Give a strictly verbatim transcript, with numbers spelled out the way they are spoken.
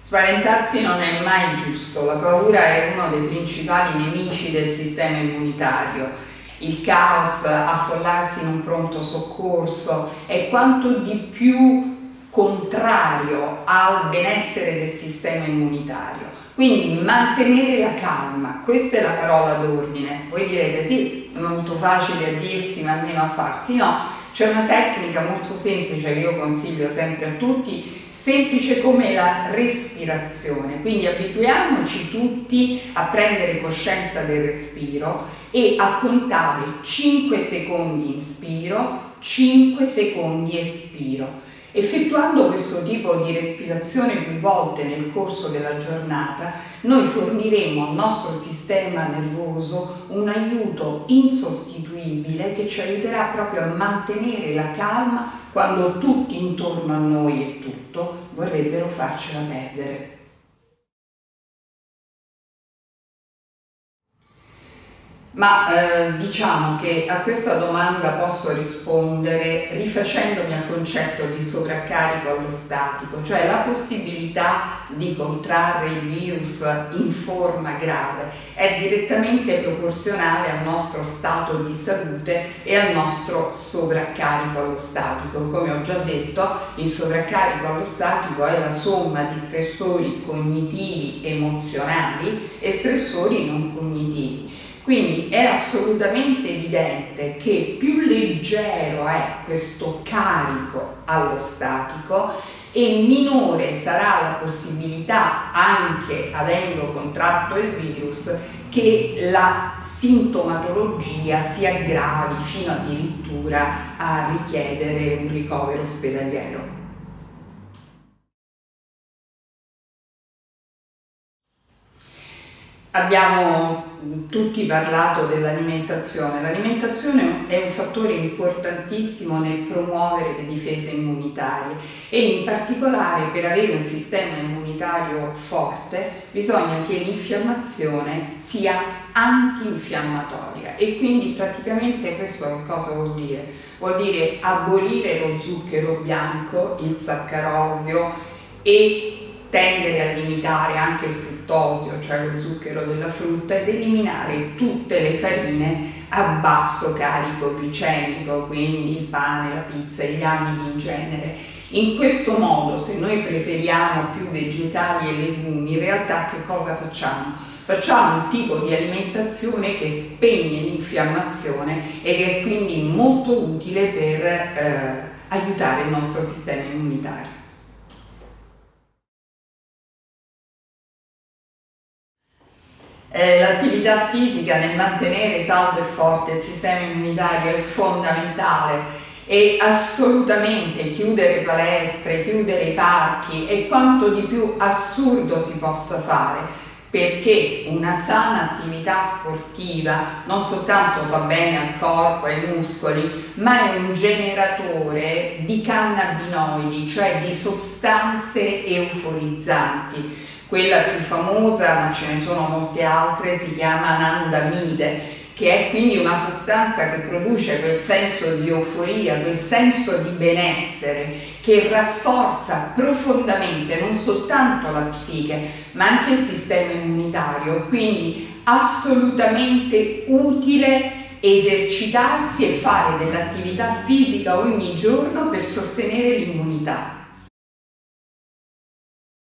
Spaventarsi non è mai giusto, la paura è uno dei principali nemici del sistema immunitario. Il caos, affollarsi in un pronto soccorso è quanto di più contrario al benessere del sistema immunitario. Quindi mantenere la calma, questa è la parola d'ordine. Voi direte sì, è molto facile a dirsi ma meno a farsi. No, c'è una tecnica molto semplice che io consiglio sempre a tutti, semplice come la respirazione. Quindi abituiamoci tutti a prendere coscienza del respiro e a contare cinque secondi inspiro, cinque secondi espiro. Effettuando questo tipo di respirazione più volte nel corso della giornata, noi forniremo al nostro sistema nervoso un aiuto insostituibile che ci aiuterà proprio a mantenere la calma quando tutti intorno a noi e tutto vorrebbero farcela perdere. Ma eh, diciamo che a questa domanda posso rispondere rifacendomi al concetto di sovraccarico allostatico, cioè la possibilità di contrarre il virus in forma grave è direttamente proporzionale al nostro stato di salute e al nostro sovraccarico allostatico. Come ho già detto, il sovraccarico allostatico è la somma di stressori cognitivi emozionali e stressori non cognitivi. Quindi è assolutamente evidente che più leggero è questo carico allostatico e minore sarà la possibilità, anche avendo contratto il virus, che la sintomatologia si aggravi fino addirittura a richiedere un ricovero ospedaliero. Abbiamo tutti parlato dell'alimentazione. L'alimentazione è un fattore importantissimo nel promuovere le difese immunitarie e in particolare per avere un sistema immunitario forte bisogna che l'infiammazione sia antinfiammatoria e quindi praticamente questo che cosa vuol dire? Vuol dire abolire lo zucchero bianco, il saccarosio e tendere a limitare anche il fruttosio, cioè lo zucchero della frutta, ed eliminare tutte le farine a basso carico glicemico, quindi il pane, la pizza e gli amidi in genere. In questo modo, se noi preferiamo più vegetali e legumi, in realtà che cosa facciamo? Facciamo un tipo di alimentazione che spegne l'infiammazione ed è quindi molto utile per eh, aiutare il nostro sistema immunitario. L'attività fisica nel mantenere saldo e forte il sistema immunitario è fondamentale e assolutamente chiudere palestre, chiudere i parchi è quanto di più assurdo si possa fare, perché una sana attività sportiva non soltanto fa bene al corpo e ai muscoli, ma è un generatore di cannabinoidi, cioè di sostanze euforizzanti. Quella più famosa, ma ce ne sono molte altre, si chiama anandamide, che è quindi una sostanza che produce quel senso di euforia, quel senso di benessere, che rafforza profondamente non soltanto la psiche, ma anche il sistema immunitario. Quindi assolutamente utile esercitarsi e fare dell'attività fisica ogni giorno per sostenere l'immunità.